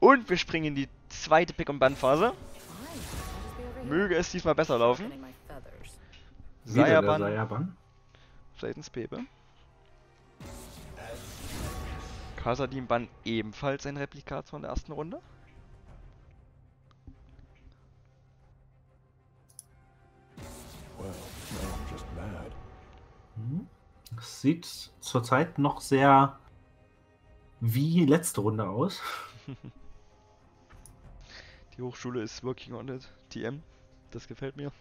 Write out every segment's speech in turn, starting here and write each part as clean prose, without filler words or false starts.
Und wir springen in die zweite Pick- und Ban-Phase. Möge es diesmal besser laufen. Wieder der Sayaban, Sayaban. Flatens Pepe. Kasadin Ban ebenfalls ein Replikat von der ersten Runde. Das sieht zurzeit noch sehr wie letzte Runde aus. Die Hochschule ist working on it. TM. Das gefällt mir.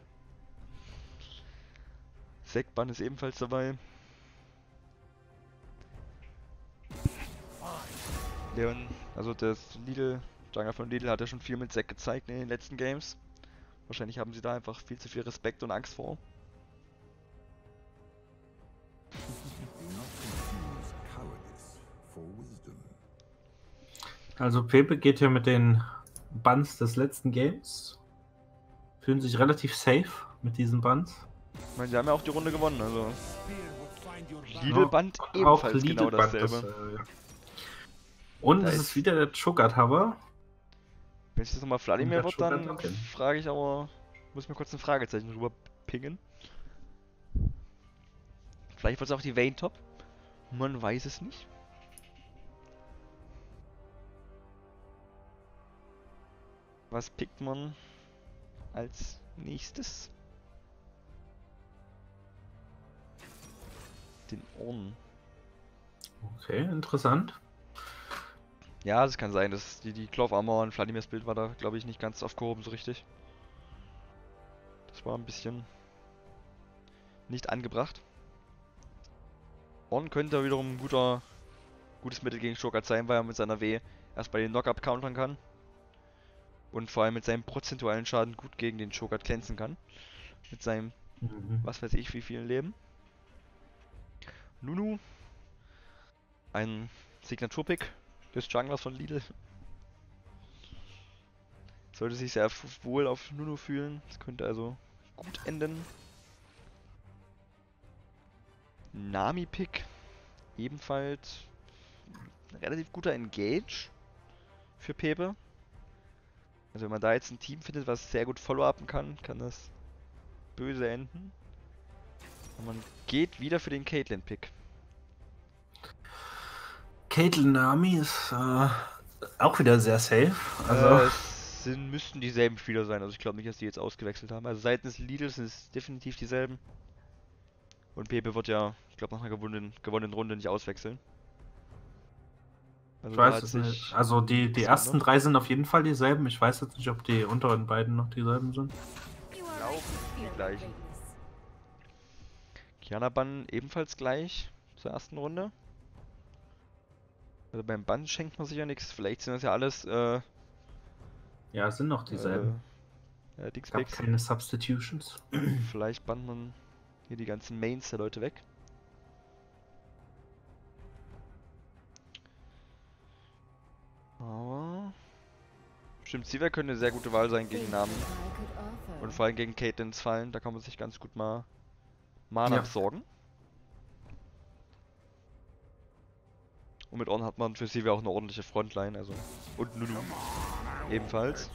Sekban ist ebenfalls dabei. Leon, also das Lidl, Jungler von Lidl hat ja schon viel mit Zack gezeigt in den letzten Games. Wahrscheinlich haben sie da einfach viel zu viel Respekt und Angst vor. Also Pepe geht hier mit den Bans des letzten Games. Fühlen sich relativ safe mit diesen Bans. Ich meine, sie haben ja auch die Runde gewonnen, also. Lidl-Band Auch ebenfalls genau Lidl-Band, dasselbe. ja. Und Da es ist- ist wieder der Cho'Gath-Hover. Wenn es jetzt nochmal Vladimir Und wird, der dann Cho'Gath-Token. frage ich aber, muss mir kurz ein Fragezeichen rüber pingen. Vielleicht wird es auch die Vayne Top. Man weiß es nicht. Was pickt man als nächstes? Den Orn. Okay, interessant. Ja, es kann sein, dass die Cloth Armor und Vladimirs Bild war da, glaube ich, nicht ganz aufgehoben so richtig. Das war ein bisschen nicht angebracht. Orn könnte wiederum ein gutes Mittel gegen Shokat sein, weil er mit seiner W erst bei den Knockup countern kann. Und vor allem mit seinem prozentualen Schaden gut gegen den Shokat glänzen kann. Mit seinem, was weiß ich, wie vielen Leben. Nunu. Ein Signaturpick des Junglers von Lidl. Sollte sich sehr wohl auf Nunu fühlen. Das könnte also gut enden. Nami-Pick. Ebenfalls ein relativ guter Engage für Pepe. Also wenn man da jetzt ein Team findet, was sehr gut follow-upen kann, kann das böse enden. Und man geht wieder für den Caitlyn-Pick. Caitlyn Nami ist auch wieder sehr safe. Also Es müssten dieselben Spieler sein, also ich glaube nicht, dass die jetzt ausgewechselt haben. Also seitens Lidl sind es definitiv dieselben. Und Pepe wird ja, ich glaube, nach einer gewonnenen Runde nicht auswechseln. Also ich da weiß hat es sich nicht. Also die nichts ersten geändert. 3 sind auf jeden Fall dieselben. Ich weiß jetzt nicht, ob die unteren beiden noch dieselben sind. Ich glaube, die gleichen. Kiana Bann ebenfalls gleich zur ersten Runde. Also beim Bann schenkt man sich ja nichts. Vielleicht sind das ja alles Ja, es sind noch dieselben. Gab Dingspicks. keine Substitutions. Vielleicht bannt man hier die ganzen Mains der Leute weg. Aber stimmt, Sivir könnte eine sehr gute Wahl sein gegen Namen. Und vor allem gegen Caitlyn's Fallen. Da kann man sich ganz gut mal Mana Ja. besorgen. Und mit On hat man für Sivir auch eine ordentliche Frontline. Also. Und Nunu ebenfalls.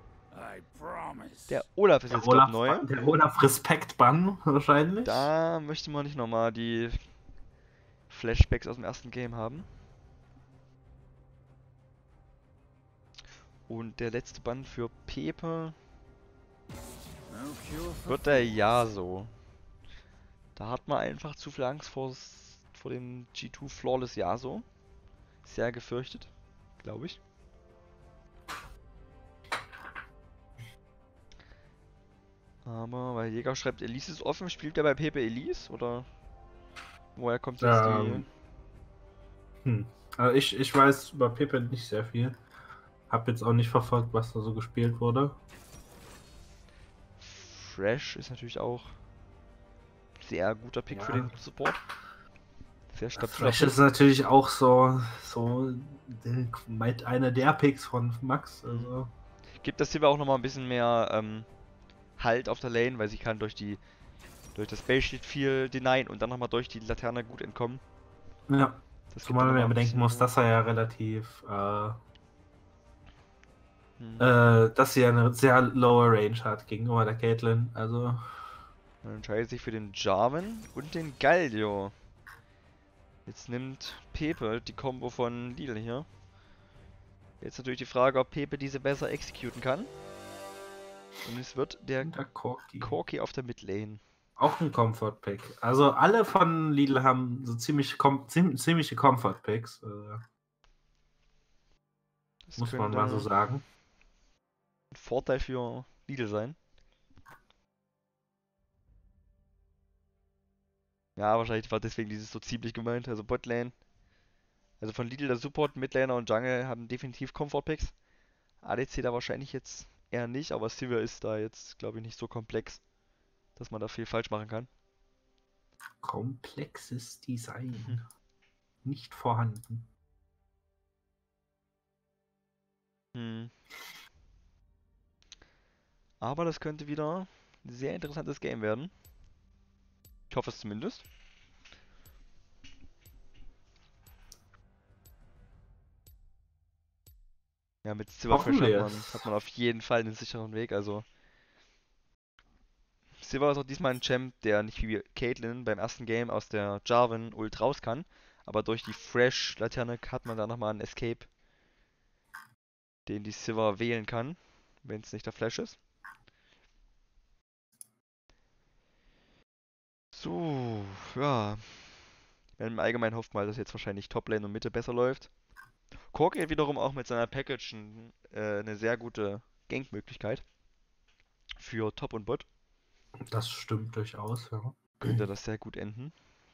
Der Olaf ist jetzt gerade neu. Der Olaf Respekt-Bann wahrscheinlich. Da möchte man nicht nochmal die Flashbacks aus dem ersten Game haben. Und der letzte Bann für Pepe wird der Yasuo. Da hat man einfach zu viel Angst vor dem G2 Flawless Yasuo. Sehr gefürchtet, glaube ich. Aber weil Jäger schreibt, Elise ist offen, spielt der bei Pepe Elise? Oder woher kommt jetzt Also ich weiß über Pepe nicht sehr viel. Hab jetzt auch nicht verfolgt, was da so gespielt wurde. Fresh ist natürlich auch sehr guter Pick für den Support. Sehr stabiler Flash Pick. ist natürlich auch so einer der Picks von Max. Also. Gibt das hier auch nochmal ein bisschen mehr Halt auf der Lane, weil sie kann durch das Base Shield viel denyen und dann nochmal durch die Laterne gut entkommen. Ja. Das gibt Zumal dann man ja nochmal ein bedenken bisschen muss, Ruhe. dass er ja relativ dass sie eine sehr lower Range hat gegenüber der Caitlyn. Also. Man entscheidet sich für den Jarvan und den Galio. Jetzt nimmt Pepe die Combo von Lidl hier. Jetzt natürlich die Frage, ob Pepe diese besser exekuten kann. Und es wird der Corki auf der Midlane. Auch ein Comfort-Pick. Also alle von Lidl haben so ziemliche Comfort-Picks. Muss man mal so sagen. Ein Vorteil für Lidl sein. Ja, wahrscheinlich war deswegen dieses so ziemlich gemeint. Also Botlane. Also von Lidl der Support, Midlaner und Jungle haben definitiv Comfort-Picks. ADC da wahrscheinlich jetzt eher nicht, aber Sivir ist da jetzt, glaube ich, nicht so komplex, dass man da viel falsch machen kann. Komplexes Design. Nicht vorhanden. Aber das könnte wieder ein sehr interessantes Game werden. Ich hoffe es zumindest. Ja, mit Silverfish hat man auf jeden Fall einen sicheren Weg. Also Silver ist auch diesmal ein Champ, der nicht wie Caitlyn beim ersten Game aus der Jarvan Ult raus kann. Aber durch die Fresh-Laterne hat man da nochmal einen Escape, den die Silver wählen kann, wenn es nicht der Flash ist. So, ja. Im Allgemeinen hofft man, dass jetzt wahrscheinlich Toplane und Mitte besser läuft. Corki hat wiederum auch mit seiner Package eine sehr gute Gank-Möglichkeit für Top und Bot. Das stimmt durchaus, ja. Könnte das sehr gut enden.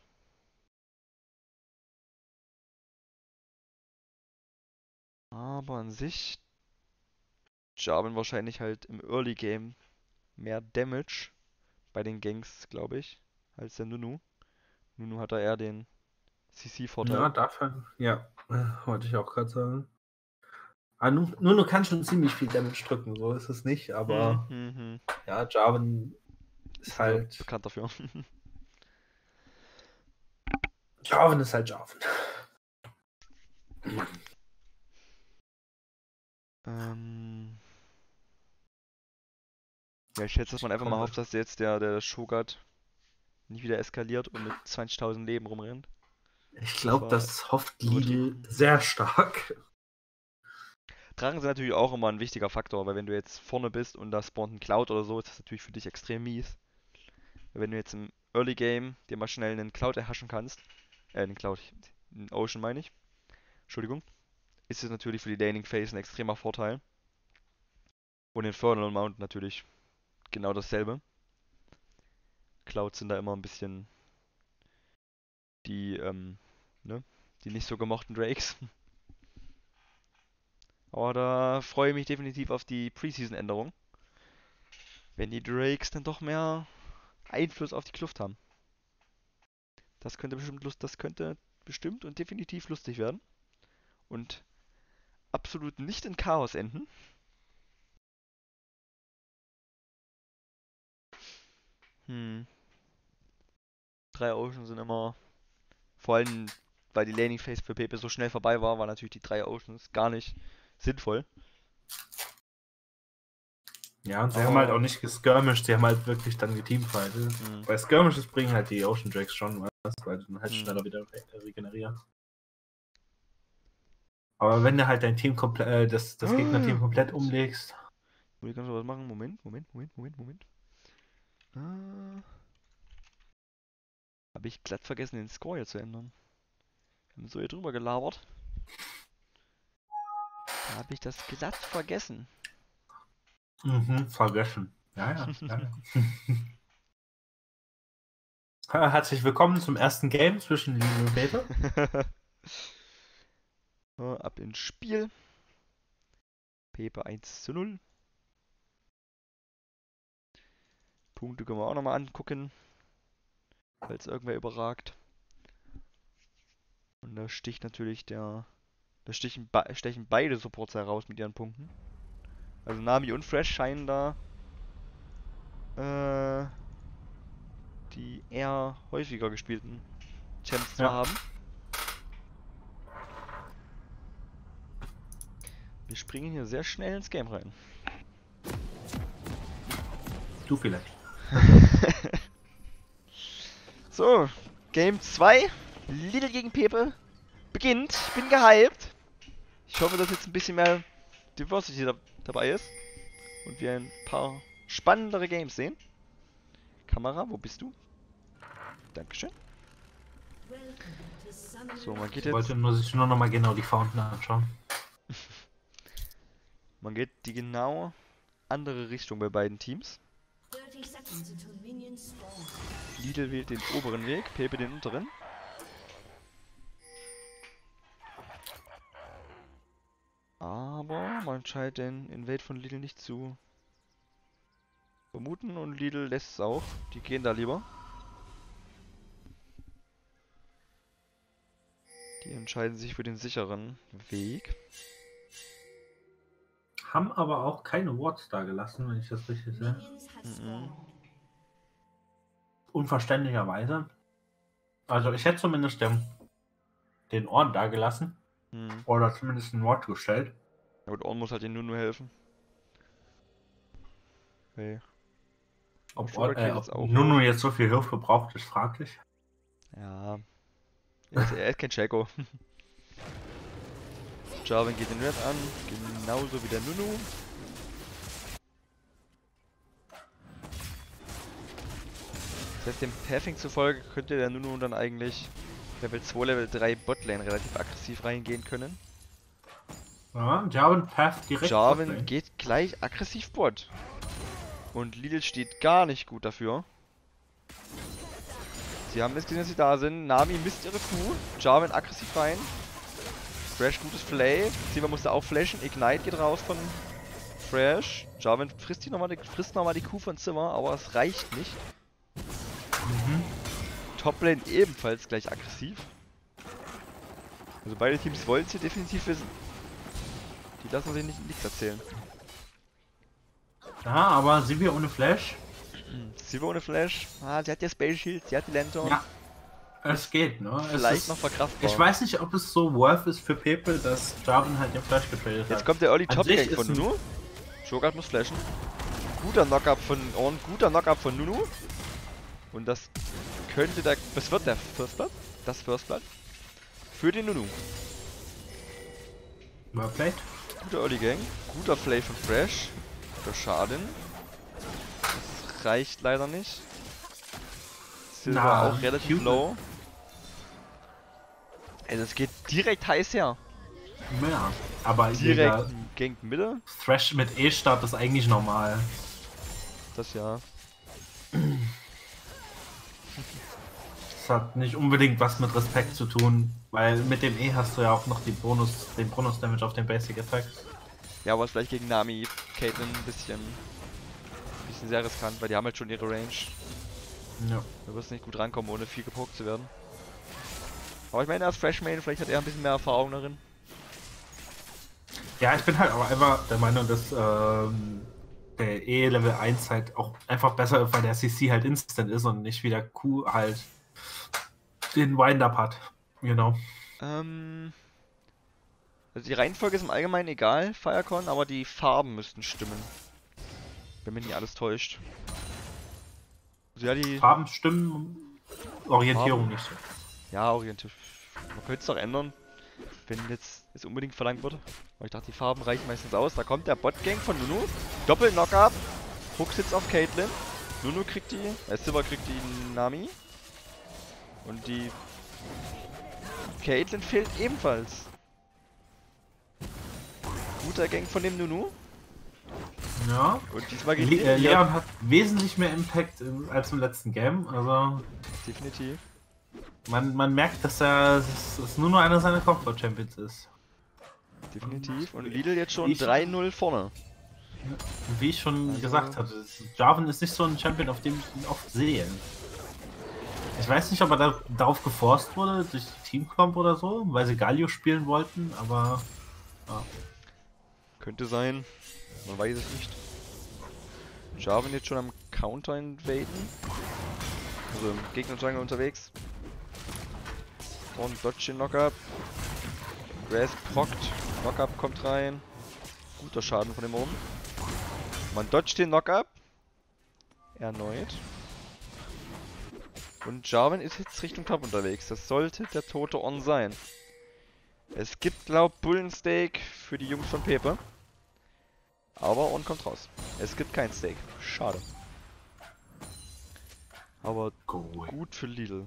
Aber an sich Jarvan wahrscheinlich halt im Early Game mehr Damage bei den Ganks, glaube ich, als der Nunu. Nunu hat da eher den CC-Vorteil. Ja, dafür, ja, wollte ich auch gerade sagen. Nunu kann schon ziemlich viel Damage drücken, so ist es nicht, aber ja, Jarvan ist halt bekannt dafür. Jarvan ist halt Jarvan. Ja, ich schätze, dass man einfach mal hofft, dass jetzt der Shogat nicht wieder eskaliert und mit 20.000 Leben rumrennt. Ich glaube, das hofft Lidl sehr stark. Drachen sind natürlich auch immer ein wichtiger Faktor, weil wenn du jetzt vorne bist und da spawnt ein Cloud oder so, ist das natürlich für dich extrem mies. Weil wenn du jetzt im Early Game dir mal schnell einen Cloud erhaschen kannst, einen Ocean meine ich, Entschuldigung, ist es natürlich für die Laning Phase ein extremer Vorteil. Und Infernal Mount natürlich genau dasselbe. Clouds sind da immer ein bisschen die, die nicht so gemochten Drakes. Aber da freue ich mich definitiv auf die Preseason-Änderung. Wenn die Drakes dann doch mehr Einfluss auf die Kluft haben. Das könnte bestimmt und definitiv lustig werden. Und absolut nicht in Chaos enden. Drei Oceans sind immer. Vor allem, weil die Laning Phase für Pepe so schnell vorbei war, war natürlich die 3 Oceans gar nicht sinnvoll. Ja, und sie haben halt auch nicht geskirmished, sie haben halt wirklich dann geteamfightet. Bei Skirmishes bringen halt die Ocean Drakes schon was, weil du dann halt schneller wieder regenerierst. Aber wenn du halt dein Team komplett, das Gegnerteam komplett umlegst. Will ich ganz was machen? Moment. Habe ich glatt vergessen, den Score hier zu ändern. Wir haben so hier drüber gelabert. Da habe ich das glatt vergessen. Vergessen. Ja. Herzlich willkommen zum ersten Game zwischen Lidl und Pepe. Ab ins Spiel. Pepe 1:0. Punkte können wir auch nochmal angucken. Falls irgendwer überragt. Und da sticht natürlich da stechen beide Supports heraus mit ihren Punkten. Also Nami und Fresh scheinen da die eher häufiger gespielten Champs zu haben. Wir springen hier sehr schnell ins Game rein. Du vielleicht. So, Game 2. Lidl gegen Pepe beginnt. Ich bin gehypt. Ich hoffe, dass jetzt ein bisschen mehr Diversity dabei ist. Und wir ein paar spannendere Games sehen. Kamera, wo bist du? Dankeschön. So, man geht jetzt... Ich wollte nur sich nur noch mal genau die Fountain anschauen. Man geht die genau andere Richtung bei beiden Teams. Lidl wählt den oberen Weg, Pepe den unteren. Aber man scheint den Invade von Lidl nicht zu vermuten und Lidl lässt es auch. Die gehen da lieber. Die entscheiden sich für den sicheren Weg. Haben aber auch keine Wards da gelassen, wenn ich das richtig sehe. Unverständlicherweise. Also ich hätte zumindest den Orn da gelassen. Oder zumindest einen Ward gestellt. Ja, und Orn muss halt den Nunu helfen. Okay. Ob Nunu jetzt so viel Hilfe braucht, ist fraglich. Ja. Er ist kein Shaco. Jarvan geht den Red an, genauso wie der Nunu. Das heißt, dem Pathing zufolge könnte der Nunu dann eigentlich Level 2, Level 3 Botlane relativ aggressiv reingehen können. Ja, Jarvan Path direkt. Jarvan geht gleich aggressiv Bot. Und Lidl steht gar nicht gut dafür. Sie haben es gesehen, dass sie da sind. Nami misst ihre Q. Jarvan aggressiv rein. Fresh, gutes Play. Siva musste auch flashen. Ignite geht raus von Fresh. Jarvan frisst noch mal die Q von Zimmer, aber es reicht nicht. Toplane ebenfalls gleich aggressiv. Also beide Teams wollen es hier definitiv wissen. Die lassen sich nichts erzählen. Ja, aber Sivir ohne Flash. Sivir ohne Flash. Ah, sie hat ja Space Shield, sie hat die Lantern. Ja, es geht, ne? Vielleicht noch verkraftbar. Ich weiß nicht, ob es so worth ist für Pepe, dass Jarvan halt den Flash getradet hat. Jetzt kommt der Early Top Gank von Nunu. Shogat muss flashen. Guter Knockup von Orn, guter Knockup von Nunu. Und das könnte der... Was wird der First Blood? Das First Blood. Für den Nunu. Well played. Guter Early Gang. Guter Play von Fresh. Guter Schaden. Das reicht leider nicht. Silver auch relativ low. Also es geht direkt heiß her. Ja, aber direkt Gank Mitte. Thresh mit E-Start ist eigentlich normal. Das ja. Das hat nicht unbedingt was mit Respekt zu tun, weil mit dem E hast du ja auch noch den Bonus-Damage auf den Basic Effect. Ja, aber ist vielleicht gegen Nami, Caitlyn ein bisschen sehr riskant, weil die haben halt schon ihre Range. Ja. Du wirst nicht gut rankommen, ohne viel gepokt zu werden. Aber ich meine, als Freshman, vielleicht hat er ein bisschen mehr Erfahrung darin. Ja, ich bin halt aber einfach der Meinung, dass der E Level 1 halt auch einfach besser ist, weil der CC halt instant ist und nicht wie der Q halt den Wind-Up hat. Genau. Also die Reihenfolge ist im Allgemeinen egal, Firecon, aber die Farben müssten stimmen. Wenn mich nicht alles täuscht. Also ja, die Farben stimmen, Orientierung Farben. nicht so. Ja, Orientierung. Man könnte es doch ändern, wenn jetzt es unbedingt verlangt wird. Aber ich dachte, die Farben reichen meistens aus. Da kommt der Bot-Gang von Nunu. Doppel-Knockup. Hook sitzt auf Caitlyn. Nunu kriegt die, Silver kriegt die Nami. Und die Caitlyn fehlt ebenfalls. Guter Gang von dem Nunu. Ja. Und diesmal geht Leon hat wesentlich mehr Impact als im letzten Game. Also definitiv. Man merkt, dass es nur noch einer seiner Comfort Champions ist. Definitiv. Und Lidl jetzt schon 3-0 vorne. Wie ich schon gesagt hatte, Jarvan ist nicht so ein Champion, auf dem ich ihn oft sehe. Ich weiß nicht, ob er darauf geforst wurde, durch Teamcomp oder so, weil sie Galio spielen wollten, aber... Ja. Könnte sein. Man weiß es nicht. Jarvan jetzt schon am Counter invaden. Also im Gegnerjungle unterwegs. Und Dodge den Knockup. Grass prockt. Knockup kommt rein. Guter Schaden von dem oben. Man dodgt den Knock-Up. Erneut. Und Jarvan ist jetzt Richtung Top unterwegs. Das sollte der tote On sein. Es gibt, glaub, Bullensteak für die Jungs von Pepe. Aber On kommt raus. Es gibt kein Steak. Schade. Aber gut für Lidl.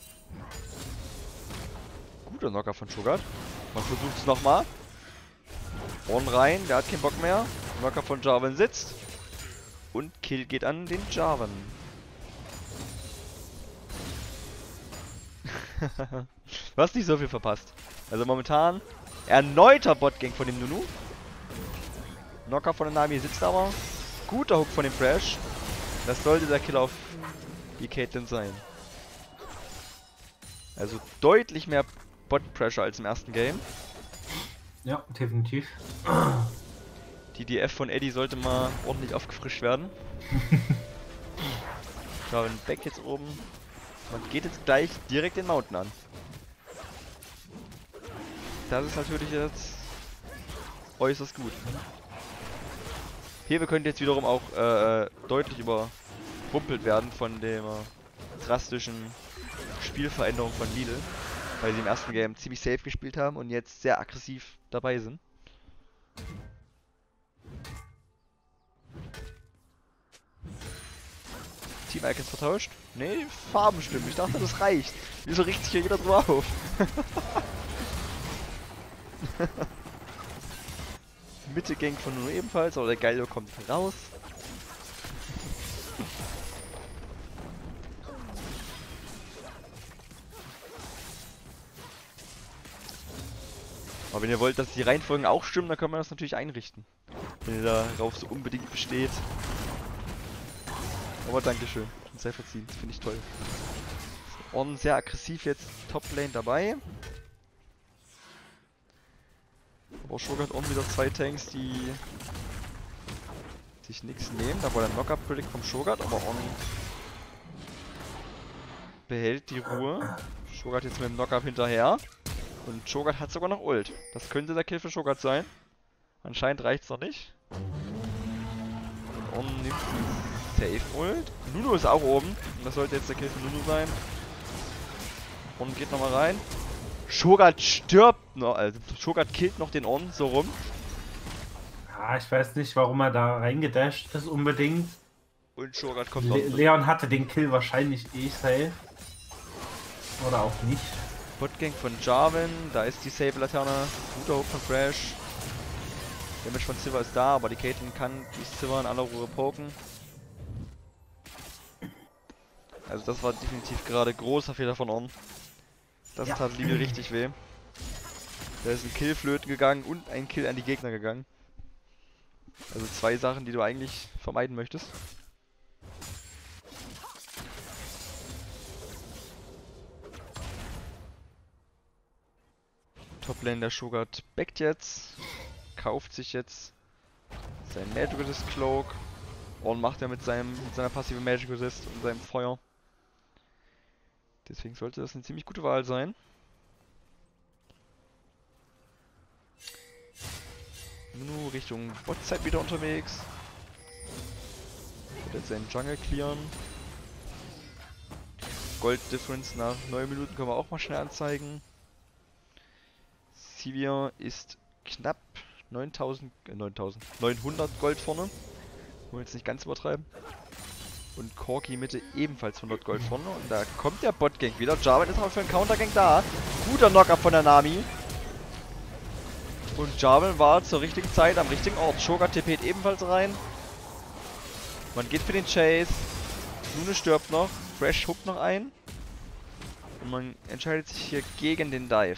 Guter Knocker von Shogat. Man versucht es nochmal. On rein, der hat keinen Bock mehr. Knocker von Jarvan sitzt. Und Kill geht an den Jarvan. Du hast nicht so viel verpasst. Also momentan erneuter Botgang von dem Nunu. Knocker von der Nami sitzt aber. Guter Hook von dem Fresh. Das sollte der Kill auf die Caitlyn sein. Also deutlich mehr Bot-Pressure als im ersten Game. Ja, definitiv. Die DF von Eddie sollte mal ordentlich aufgefrischt werden. Schauen, Back jetzt oben. Man geht jetzt gleich direkt den Mountain an. Das ist natürlich jetzt äußerst gut. Pepe könnte jetzt wiederum auch deutlich überrumpelt werden von der drastischen Spielveränderung von Lidl, weil sie im ersten Game ziemlich safe gespielt haben und jetzt sehr aggressiv dabei sind. Team-Icons vertauscht? Nee, Farben stimmen. Ich dachte, das reicht. Wieso regt sich hier jeder drüber auf? Mitte-Gang von Nuno ebenfalls, aber der Galio kommt raus. Aber wenn ihr wollt, dass die Reihenfolgen auch stimmen, dann kann man das natürlich einrichten. Wenn ihr darauf so unbedingt besteht. Aber dankeschön. Und sehr verziehen. Das finde ich toll. So, On sehr aggressiv jetzt Top-Lane dabei. Aber Shogat On wieder zwei Tanks, die sich nichts nehmen. Da war der Knock-Up-Predict vom Shogat, aber On behält die Ruhe. Shogat jetzt mit dem Knock-Up hinterher. Und Shogat hat sogar noch Ult. Das könnte der Kill für Shogat sein. Anscheinend reicht's noch nicht. On nimmt Safe Ult. Nunu ist auch oben. Und das sollte jetzt der Kill für Nunu sein. On geht nochmal rein. Shogat stirbt noch. Also Shogat killt noch den On, so rum. Ja, ich weiß nicht, warum er da reingedasht ist unbedingt. Und Shogat kommt noch. Leon hatte den Kill wahrscheinlich eh safe. Oder auch nicht. Botgang von Jarvan. Da ist die Saber-Laterne. Guter Hook von Fresh. Damage von Sivir ist da, aber die Caitlyn kann die Sivir in aller Ruhe poken. Also das war definitiv gerade großer Fehler von On. Das tat Lidl richtig weh. Da ist ein Kill flöten gegangen und ein Kill an die Gegner gegangen. Also zwei Sachen, die du eigentlich vermeiden möchtest. Toplane der Shogat backt jetzt. Kauft sich jetzt sein Magic Resist Cloak. On macht er mit seiner passiven Magic Resist und seinem Feuer. Deswegen sollte das eine ziemlich gute Wahl sein. Nunu Richtung Bot-Side wieder unterwegs. Wird jetzt seinen Jungle clearen. Gold Difference nach 9 Minuten können wir auch mal schnell anzeigen. Sivir ist knapp 900 Gold vorne. Wollen wir jetzt nicht ganz übertreiben. Und Corki Mitte ebenfalls 100 Gold vorne. Und da kommt der Bot-Gang wieder. Jarvan ist auch für einen Counter-Gang da. Guter Knock-Up von der Nami. Und Jarvan war zur richtigen Zeit am richtigen Ort. Shogat TP't ebenfalls rein. Man geht für den Chase. Nunu stirbt noch. Fresh hookt noch ein. Und man entscheidet sich hier gegen den Dive.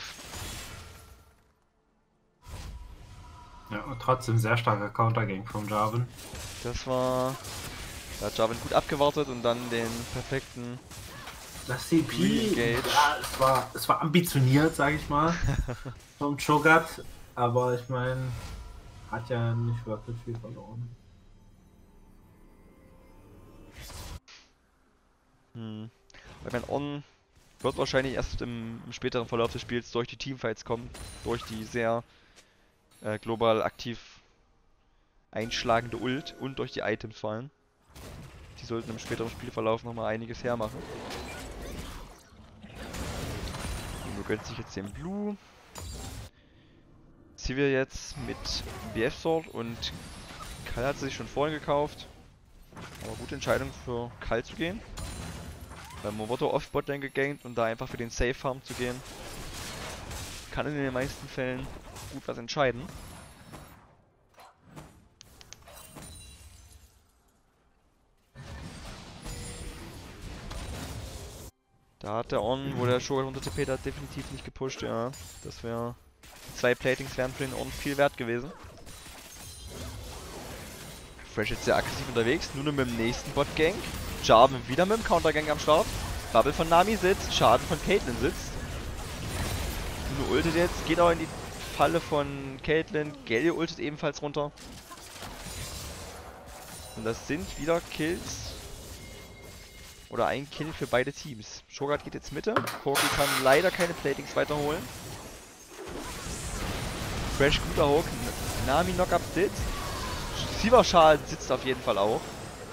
Ja, und trotzdem sehr starker Countergang von Jarvan. Das war... Da hat Jarvan gut abgewartet und dann den perfekten... Das CP, ja, es war ambitioniert, sag ich mal, vom Shogat, aber ich meine, hat ja nicht wirklich viel verloren. Weil mein On wird wahrscheinlich erst im späteren Verlauf des Spiels durch die Teamfights kommen, durch die sehr global aktiv einschlagende Ult und durch die Items fallen. Die sollten im späteren Spielverlauf nochmal einiges hermachen. Nunu gönnt sich jetzt den Blue. Sivir jetzt mit BF Sword und Kall hat sich schon vorhin gekauft. Aber gute Entscheidung für Kall zu gehen. Weil Momoto oft Botlane gegankt und da einfach für den Safe Farm zu gehen, kann in den meisten Fällen gut was entscheiden. Da hat der On, wo der Shogun unter TP hat, definitiv nicht gepusht, ja. Das wäre... 2 Platings wären für den On viel wert gewesen. Fresh jetzt sehr aggressiv unterwegs, nur mit dem nächsten Bot-Gank. Jarvan wieder mit dem Counter-Gank am Start. Bubble von Nami sitzt, Schaden von Caitlyn sitzt. Nur ultet jetzt, geht auch in die Falle von Caitlyn. Galio ultet ebenfalls runter. Und das sind wieder Kills. Oder ein Kill für beide Teams. Shogat geht jetzt Mitte. Corki kann leider keine Platings weiterholen. Fresh guter Hook. Nami Knockup sitzt. Sivir Schaden sitzt auf jeden Fall auch.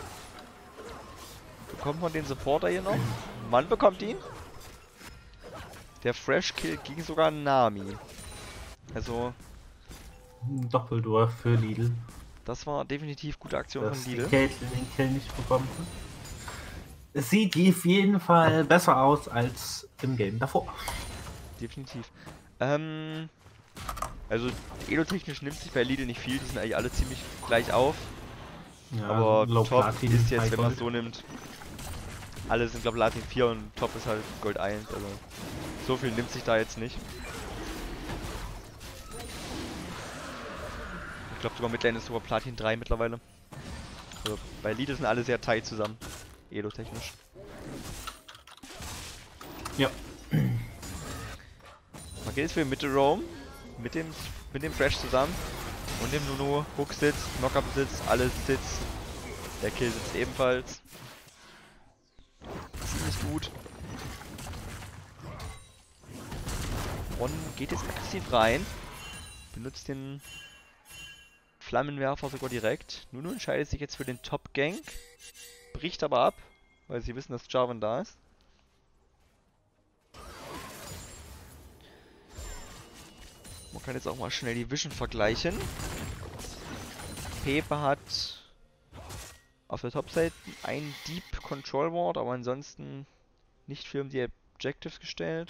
Bekommt man den Supporter hier noch? Man bekommt ihn. Der Fresh Kill ging sogar an Nami. Also... Doppeldorf für Lidl. Das war definitiv gute Aktion von Lidl. Caitlyn den Kill nicht bekommen hat. Es sieht auf jeden Fall besser aus als im Game davor. Definitiv. Also elo-technisch nimmt sich bei Lidl nicht viel, die sind eigentlich alle ziemlich gleich auf. Ja, aber Top Platin, ist jetzt, wenn man es so nimmt, alle sind glaube Platin 4 und Top ist halt Gold 1, also so viel nimmt sich da jetzt nicht. Ich glaube sogar Midlane ist sogar Platin 3 mittlerweile. Also bei Lidl sind alle sehr tight zusammen, elo-technisch. Ja. Man geht jetzt für Mitte Roam. Mit dem Fresh zusammen und dem Nunu. Hook sitzt, Knockup sitzt, alles sitzt. Der Kill sitzt ebenfalls. Ziemlich gut. Ron geht jetzt aggressiv rein. Benutzt den Flammenwerfer sogar direkt. Nunu entscheidet sich jetzt für den Top-Gank. Bricht aber ab, weil sie wissen, dass Jarvan da ist. Man kann jetzt auch mal schnell die Vision vergleichen. Pepe hat auf der Topseite ein Deep Control Ward, aber ansonsten nicht viel um die Objectives gestellt.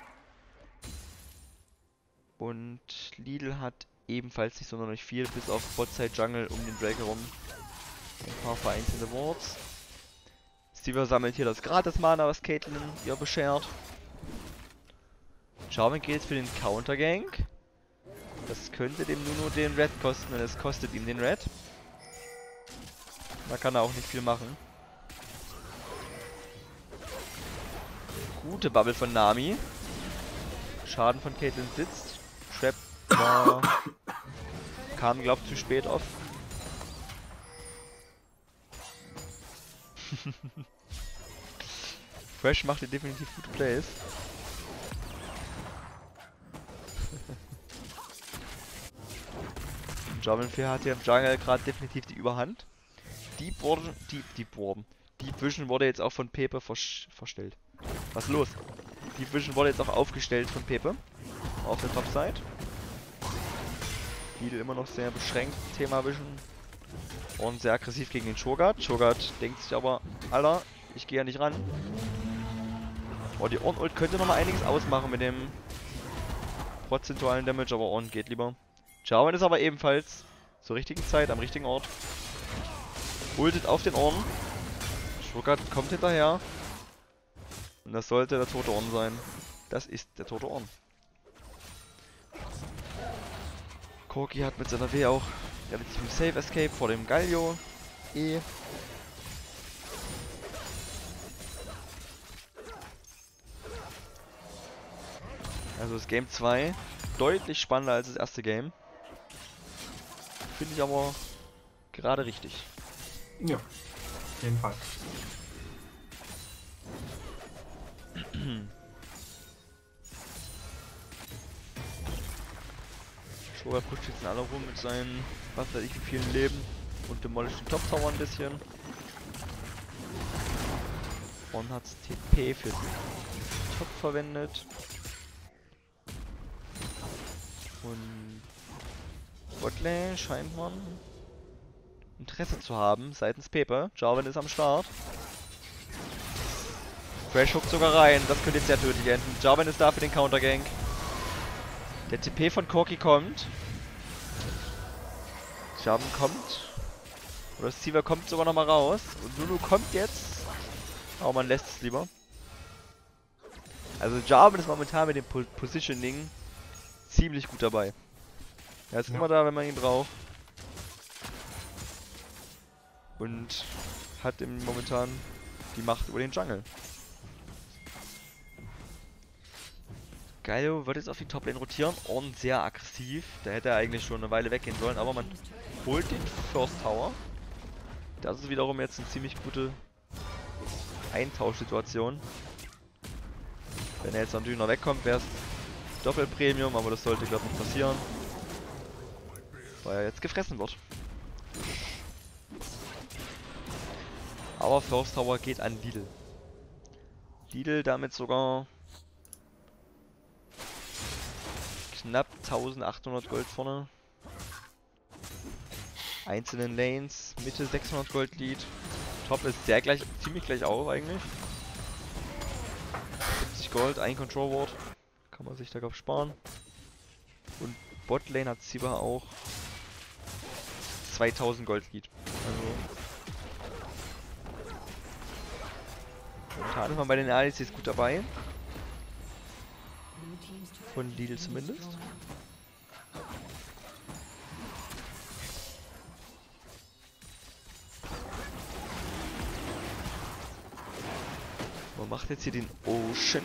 Und Lidl hat ebenfalls nicht sonderlich viel, bis auf Botside Jungle um den Drake herum. Ein paar vereinzelte Wards. Sivir sammelt hier das Gratis-Mana, was Caitlyn ihr beschert. Jarvan geht jetzt für den Counter-Gank. Das könnte dem Nunu den Red kosten, und es kostet ihm den Red. Da kann er auch nicht viel machen. Gute Bubble von Nami. Schaden von Caitlyn sitzt. Trap war... kam, glaub ich, zu spät auf. Fresh macht hier definitiv gute Plays. Jarvan 4 hat hier im Jungle gerade definitiv die Überhand. Deep Vision wurde jetzt auch von Pepe verstellt. Was ist los? Deep Vision wurde jetzt auch aufgestellt von Pepe. Auf der Topside. Lidl immer noch sehr beschränkt, Thema Vision. Und sehr aggressiv gegen den Shogat. Shogat denkt sich aber, Alter, ich gehe ja nicht ran. Oh, die Ornn-Ult könnte noch mal einiges ausmachen mit dem prozentualen Damage, aber Ornn geht lieber. Jarvan ist aber ebenfalls zur richtigen Zeit am richtigen Ort. Ultet auf den Ornn. Shogat kommt hinterher. Und das sollte der tote Ornn sein. Das ist der tote Ornn. Corki hat mit seiner W auch relativ einen Safe Escape vor dem Galio. Also das Game 2 deutlich spannender als das erste Game. Finde ich aber gerade richtig. Ja, auf jeden Fall. Shoga pusht jetzt in alle rum mit seinen, was weiß ich, wie vielen Leben und demolished den Top Tower ein bisschen. Und hat TP für Top verwendet. Und Botlane scheint man Interesse zu haben seitens Pepe. Jarvan ist am Start. Thresh hookt sogar rein. Das könnte jetzt sehr tödlich enden. Jarvan ist da für den Countergank. Der TP von Corki kommt. Jarvan kommt. Oder Sivir kommt sogar nochmal raus. Und Nunu kommt jetzt. Aber man lässt es lieber. Also Jarvan ist momentan mit dem Positioning ziemlich gut dabei. Er ist immer da, wenn man ihn braucht. Und hat momentan die Macht über den Jungle. Galio wird jetzt auf die Toplane rotieren und sehr aggressiv. Da hätte er eigentlich schon eine Weile weggehen sollen, aber man holt den First Tower. Das ist wiederum jetzt eine ziemlich gute Eintauschsituation. Wenn er jetzt natürlich noch wegkommt, wäre es Doppelpremium, aber das sollte, glaube ich, nicht passieren. Weil er jetzt gefressen wird. Aber First Tower geht an Lidl. Lidl damit sogar knapp 1800 Gold vorne. Einzelnen Lanes, Mitte 600 Gold Lead. Top ist sehr gleich, ziemlich gleich auf eigentlich. 70 Gold, ein Control Ward. Kann man sich darauf sparen. Und Botlane hat Sivir auch 2000 Gold Lead. Also momentan ist man bei den ADCs gut dabei. Von Lidl zumindest. Man macht jetzt hier den Ocean.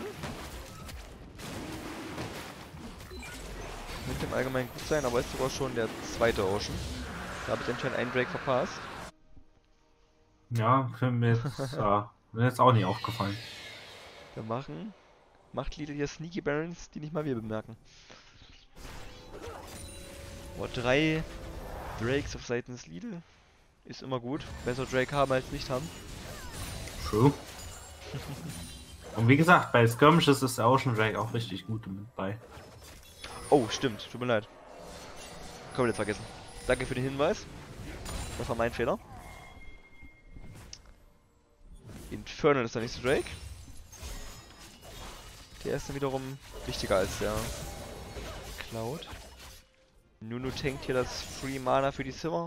Könnte im Allgemeinen gut sein, aber ist sogar schon der zweite Ocean. Da habe ich anscheinend einen Drake verpasst. Ja, für mich mir jetzt auch nicht aufgefallen. Wir macht Lidl hier Sneaky Barons, die nicht mal wir bemerken. Boah, 3 Drakes auf Seiten des Lidl ist immer gut. Besser Drake haben als nicht haben. True. Und wie gesagt, bei Skirmishes ist der Ocean Drake auch richtig gut mit bei. Oh, stimmt. Tut mir leid. Komplett vergessen. Danke für den Hinweis. Das war mein Fehler. Infernal ist der nächste Drake. Der ist dann wiederum wichtiger als der Cloud. Nunu tankt hier das Free Mana für die Sivir.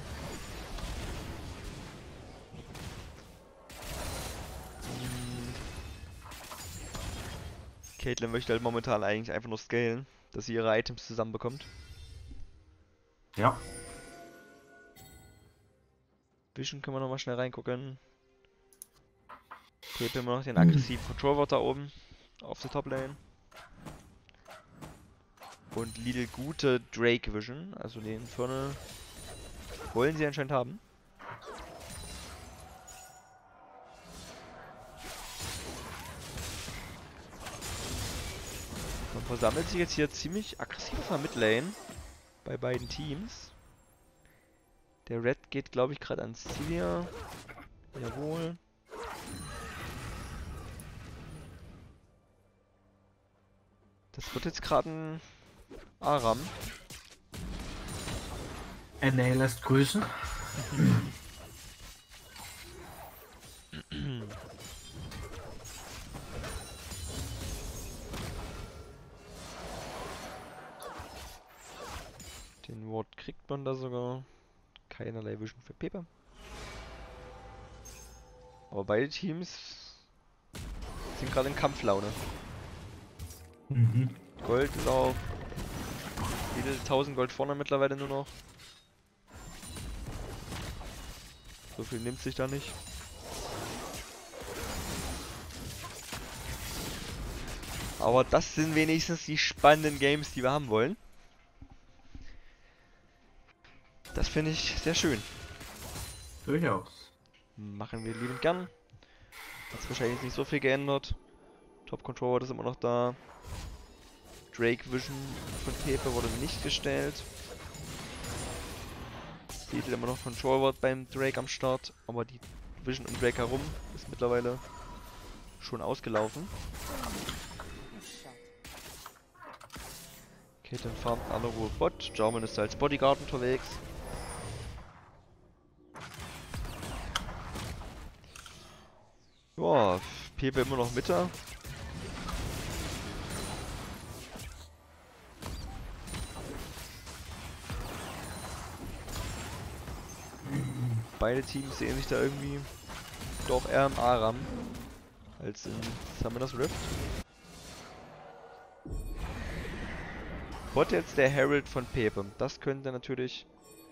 Caitlyn möchte halt momentan eigentlich einfach nur scalen, dass sie ihre Items zusammenbekommt. Ja. Vision können wir nochmal schnell reingucken. Pepe immer noch den aggressiven Control da oben auf der Toplane. Und Lidl gute Drake Vision, also den Infernal wollen sie anscheinend haben. Man versammelt sich jetzt hier ziemlich aggressiv auf der Midlane bei beiden Teams. Der Red geht, glaube ich, gerade ans Sivir. Jawohl. Das wird jetzt gerade ein Aram. NA lässt grüßen. Den Ward kriegt man da sogar. Keinerlei Vision für Pepe. Aber beide Teams sind gerade in Kampflaune. Gold ist auf. Lidl 1000 Gold vorne mittlerweile nur noch. So viel nimmt sich da nicht. Aber das sind wenigstens die spannenden Games, die wir haben wollen. Das finde ich sehr schön. Durchaus. Machen wir liebend gern. Hat wahrscheinlich nicht so viel geändert. Top Controller ist immer noch da. Drake Vision von Pepe wurde nicht gestellt. Lidl immer noch Control Ward beim Drake am Start, aber die Vision um Drake herum ist mittlerweile schon ausgelaufen. Caitlyn farmt alle Ruhe Bot, Jarvan ist als Bodyguard unterwegs. Ja, Pepe immer noch Mitte. Beide Teams sehen sich da irgendwie doch eher im Aram als in Summoners Rift. Bot jetzt der Herald von Pepe. Das könnte natürlich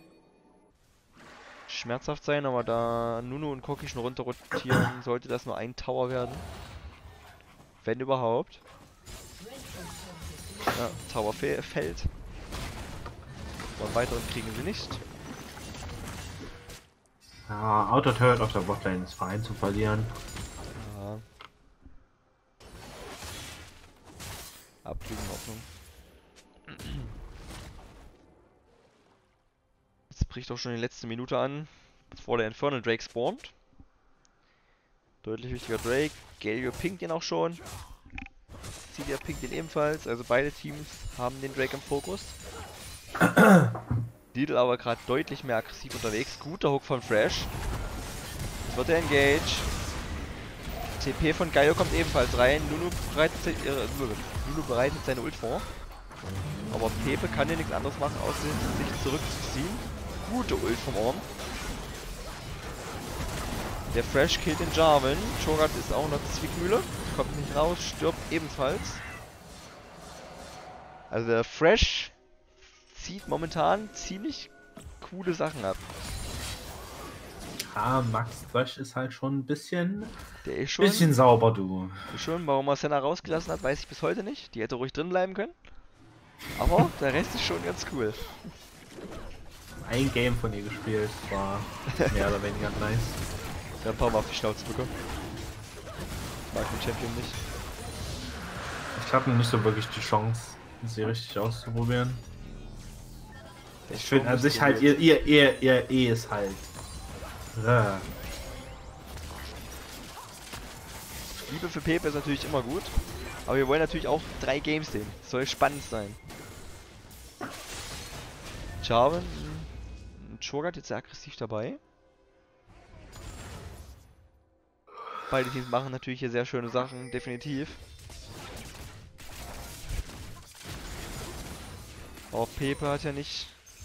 schmerzhaft sein, aber da Nunu und Koki schon runter rotieren, sollte das nur ein Tower werden. Wenn überhaupt. Ja, Tower fällt. Aber einen weiteren kriegen sie nicht. Ja, Auto-Turret auf der Botlane ist fein zu verlieren. Ja. Absolut in Ordnung. Jetzt bricht auch schon die letzte Minute an, bevor der Infernal Drake spawnt. Deutlich wichtiger Drake. Galio pinkt ihn auch schon. Cilia pinkt ihn ebenfalls. Also beide Teams haben den Drake im Fokus. Lidl aber gerade deutlich mehr aggressiv unterwegs. Guter Hook von Fresh. Jetzt wird er engage. TP von Galio kommt ebenfalls rein. Nunu bereitet seine Ult vor. Aber Pepe kann hier nichts anderes machen, außer sich zurückzuziehen. Gute Ult vom Orn. Der Fresh killt den Jarvan. Cho'Gath ist auch noch Zwickmühle. Kommt nicht raus, stirbt ebenfalls. Also der Fresh zieht momentan ziemlich coole Sachen ab. Ah, Max Thresh ist halt schon ein bisschen, Der ist schon, bisschen sauber, du. schon, warum er Senna rausgelassen hat, weiß ich bis heute nicht. Die hätte ruhig drin bleiben können. Aber der Rest ist schon ganz cool. Ein Game von ihr gespielt, war mehr oder weniger nice. Ich habe ein paar Mal auf die Schnauze bekommen. Mag den Champion nicht. Ich habe noch nicht so wirklich die Chance, sie richtig auszuprobieren. Ich finde an sich halt, ihr E ist halt. Liebe für Pepe ist natürlich immer gut. Aber wir wollen natürlich auch 3 Games sehen. Es soll spannend sein. Jarvan und Cho'Gath jetzt sehr aggressiv dabei. Beide Teams machen natürlich hier sehr schöne Sachen, definitiv. Aber Pepe hat ja nicht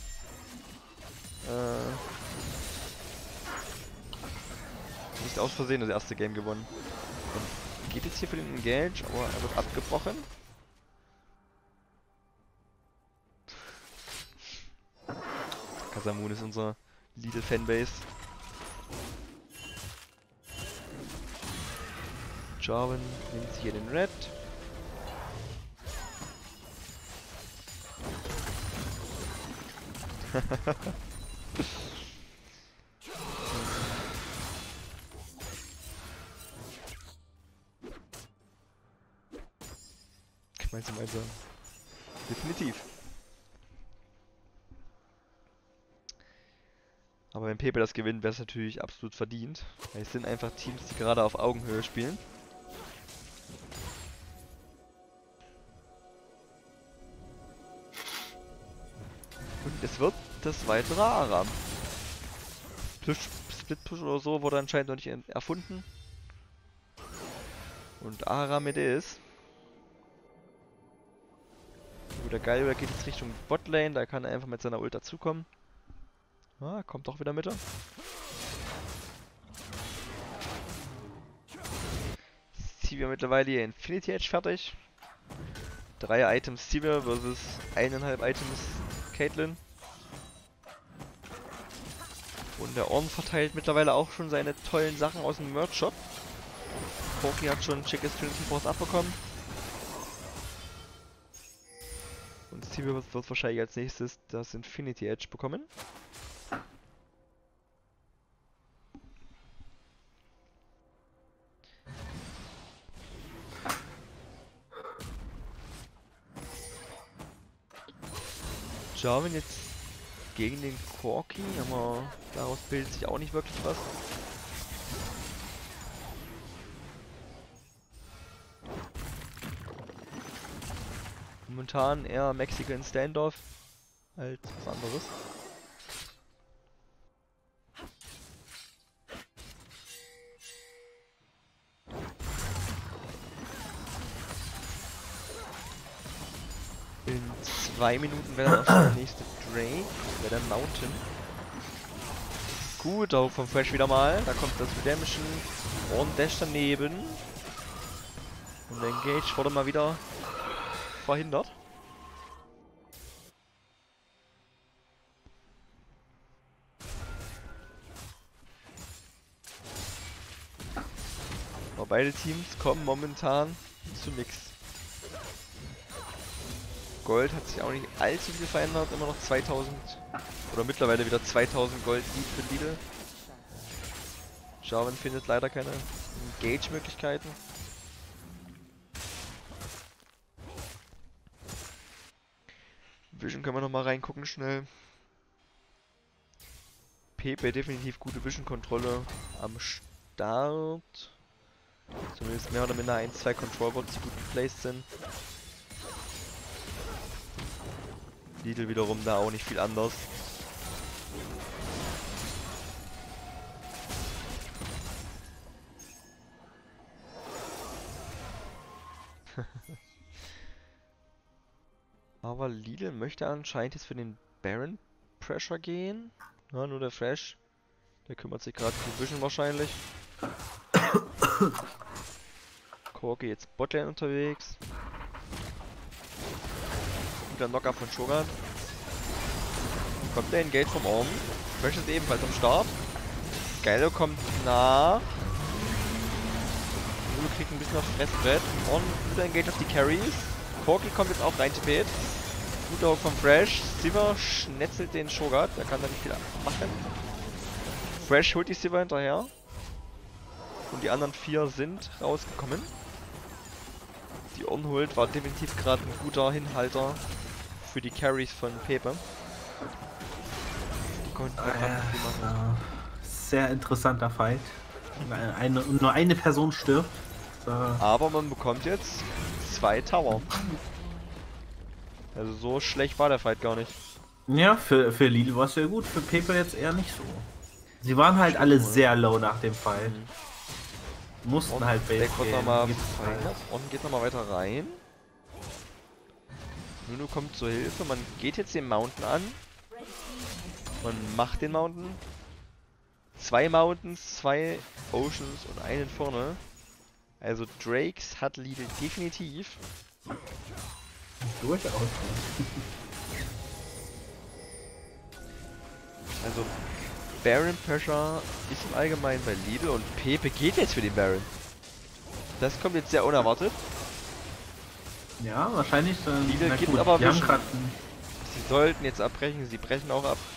aus Versehen das erste Game gewonnen. Und geht jetzt hier für den Engage, aber er wird abgebrochen. Casamoon ist unsere Lidl Fanbase. Jarvan nimmt sich hier den Red. Gemeinsam. Definitiv. Aber wenn Pepe das gewinnt, wäre es natürlich absolut verdient. Weil es sind einfach Teams, die gerade auf Augenhöhe spielen. Und es wird das weitere Aram. Split Push oder so wurde anscheinend noch nicht erfunden. Und Aram it is. Der Galio, der geht jetzt Richtung Botlane, da kann er einfach mit seiner Ult dazukommen. Ah, kommt doch wieder Mitte. Sivir mittlerweile hier Infinity Edge fertig. 3 Items Sivir versus 1,5 Items Caitlyn. Und der Orn verteilt mittlerweile auch schon seine tollen Sachen aus dem Merch Shop. Koki hat schon schickes Trinity Force abbekommen. Und Sivir wird wahrscheinlich als nächstes das Infinity Edge bekommen. Jarvan jetzt gegen den Corki, aber daraus bildet sich auch nicht wirklich was. Momentan eher Mexican Standoff als was anderes. In 2 Minuten wäre dann auch schon der nächste Drake, wäre der Mountain. Gut, auch vom Fresh wieder mal. Da kommt das Redemption und Dash daneben. Und der Engage wurde mal wieder verhindert. Aber beide Teams kommen momentan zu nix. Gold hat sich auch nicht allzu viel verändert, immer noch 2000 oder mittlerweile wieder 2000 Gold Lead für Lidl. Jarvan findet leider keine Engage-Möglichkeiten. Vision können wir nochmal reingucken schnell. Pepe definitiv gute Vision-Kontrolle am Start. Zumindest mehr oder minder 1-2 Control-Bots, die gut geplaced sind. Lidl wiederum da auch nicht viel anders. Aber Lidl möchte anscheinend jetzt für den Baron Pressure gehen. Ja, nur der Fresh. Der kümmert sich gerade um Vision wahrscheinlich. Corki jetzt Botlane unterwegs. Guter Knocker von Shogun. Kommt der Engage vom Orm. Fresh ist ebenfalls am Start. Gallo kommt nach. Lulu kriegt ein bisschen aufs Fressbrett. Und guter Engage auf die Carries. Corki kommt jetzt auch rein tippet. Guter Hook vom Fresh. Sivir schnetzelt den Shogun. Der kann da nicht viel machen. Fresh holt die Sivir hinterher. Und die anderen 4 sind rausgekommen. Die Onhold war definitiv gerade ein guter Hinhalter für die Carries von Pepe. Die konnten da gerade nicht viel machen. Sehr interessanter Fight. Nur eine Person stirbt. So. Aber man bekommt jetzt 2 Tower. Also so schlecht war der Fight gar nicht. Ja, für Lidl war es ja gut, für Pepe jetzt eher nicht so. Sie waren halt alle sehr low nach dem Fight. Mussten und halt Base gehen. Und geht nochmal weiter rein. Nunu kommt zur Hilfe. Man geht jetzt den Mountain an. Man macht den Mountain. 2 Mountains, 2 Oceans und einen vorne. Also Drakes hat Lidl definitiv. Durchaus. Also Baron Pressure ist im Allgemeinen bei Lidl und Pepe geht jetzt für den Baron. Das kommt jetzt sehr unerwartet. Ja, wahrscheinlich. Lidl gibt gut, aber wir haben Vision. Sie sollten jetzt abbrechen, sie brechen auch ab.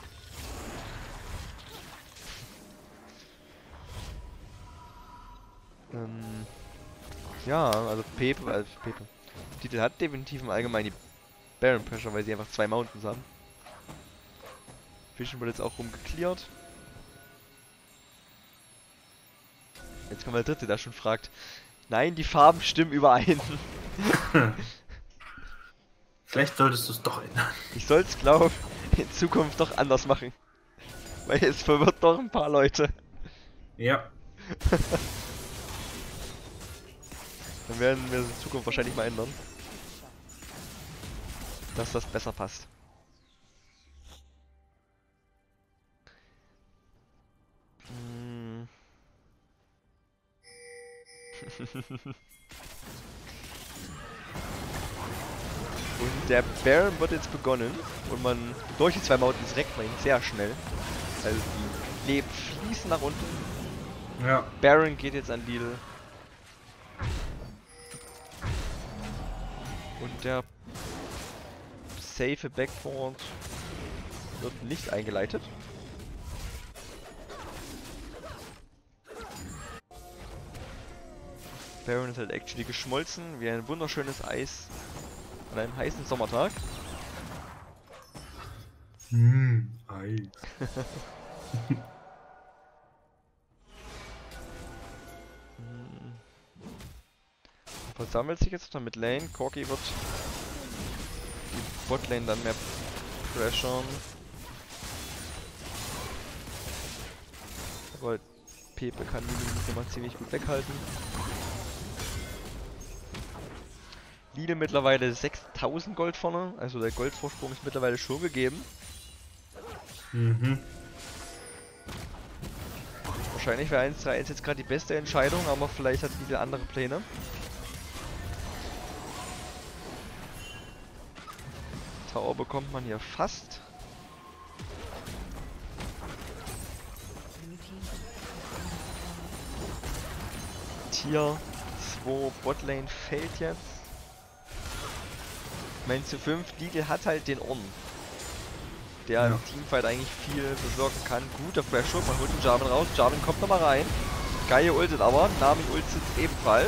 Ja, also Pepe. Lidl hat definitiv im Allgemeinen die Baron Pressure, weil sie einfach 2 Mountains haben. Vision wird jetzt auch rumgeklärt. Jetzt kommt der Dritte, der schon fragt. Nein, die Farben stimmen überein. Vielleicht solltest du es doch ändern. Ich soll es, glaube ich, in Zukunft doch anders machen. Weil es verwirrt doch ein paar Leute. Ja. Dann werden wir es in Zukunft wahrscheinlich mal ändern. Dass das besser passt. Und der Baron wird jetzt begonnen und man durch die 2 Mountains reckt man ihn sehr schnell. Also die Leben fließen nach unten. Ja. Baron geht jetzt an Lidl. Und der safe Backboard wird nicht eingeleitet. Baron ist halt actually geschmolzen, wie ein wunderschönes Eis an einem heißen Sommertag. Eis. Hm. Versammelt sich jetzt noch mit Lane. Corki wird die Botlane dann mehr pressure. Aber Pepe kann die immer ziemlich gut weghalten. Lidl mittlerweile 6000 Gold vorne, also der Goldvorsprung ist mittlerweile schon gegeben. Mhm. Wahrscheinlich wäre 1-3-1 jetzt gerade die beste Entscheidung, aber vielleicht hat Lidl andere Pläne. Tower bekommt man hier fast. Tier 2 Botlane fällt jetzt. Main zu 5, Lidl hat halt den Orn, der im Teamfight eigentlich viel bewirken kann. Guter Flash-Hook, man holt den Jarvan raus, Jarvan kommt nochmal rein. Gaia ultet aber, Nami ultet ebenfalls.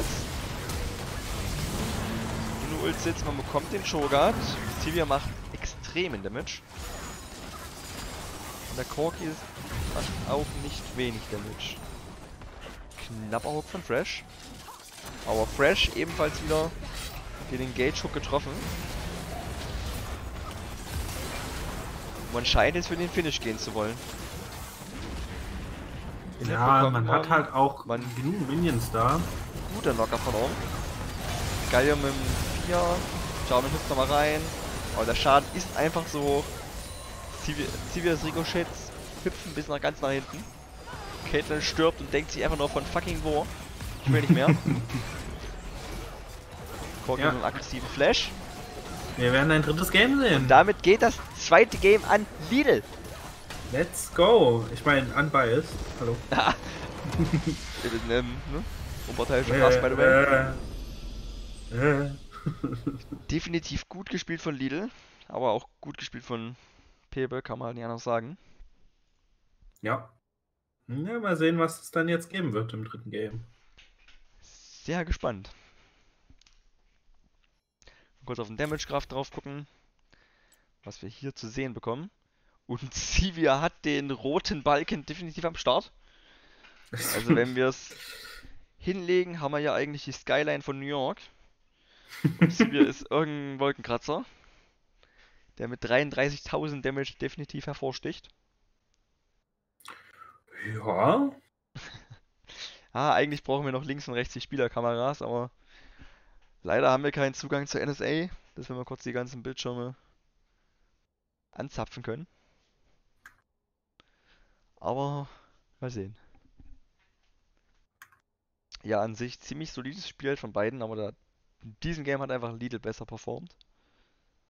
Inu ult sitzt, man bekommt den Shogat. Sivir macht extremen Damage. Und der Corki macht auch nicht wenig Damage. Knapper Hook von Fresh. Aber Fresh ebenfalls wieder den Engage Hook getroffen. Man scheint jetzt für den Finish gehen zu wollen. Ja, man hat halt auch genug Minions da. Guter Knocker von oben. Gallium im 4. Jarvan hüpft nochmal rein. Aber der Schaden ist einfach so hoch. Sivirs Ricochets hüpfen bis ganz nach hinten. Caitlyn stirbt und denkt sich einfach nur von fucking wo. Ich will nicht mehr. Corki mit einem aggressiven Flash. Wir werden ein drittes Game sehen. Und damit geht das zweite Game an Lidl. Let's go. Ich meine, unbiased. Hallo. Unparteiischer Cast, by the way. Definitiv gut gespielt von Lidl, aber auch gut gespielt von Pepe, kann man halt nicht anders sagen. Ja. Ja, mal sehen, was es dann jetzt geben wird im dritten Game. Sehr gespannt. Kurz auf den Damage-Graph drauf gucken, was wir hier zu sehen bekommen. Und Sivir hat den roten Balken definitiv am Start. Also wenn wir es hinlegen, haben wir ja eigentlich die Skyline von New York. Und Sivir ist irgendein Wolkenkratzer, der mit 33.000 Damage definitiv hervorsticht. Ja. Eigentlich brauchen wir noch links und rechts die Spielerkameras, aber leider haben wir keinen Zugang zur NSA, dass wir mal kurz die ganzen Bildschirme anzapfen können. Aber mal sehen. Ja, an sich ziemlich solides Spiel von beiden, aber in diesem Game hat einfach Lidl besser performt.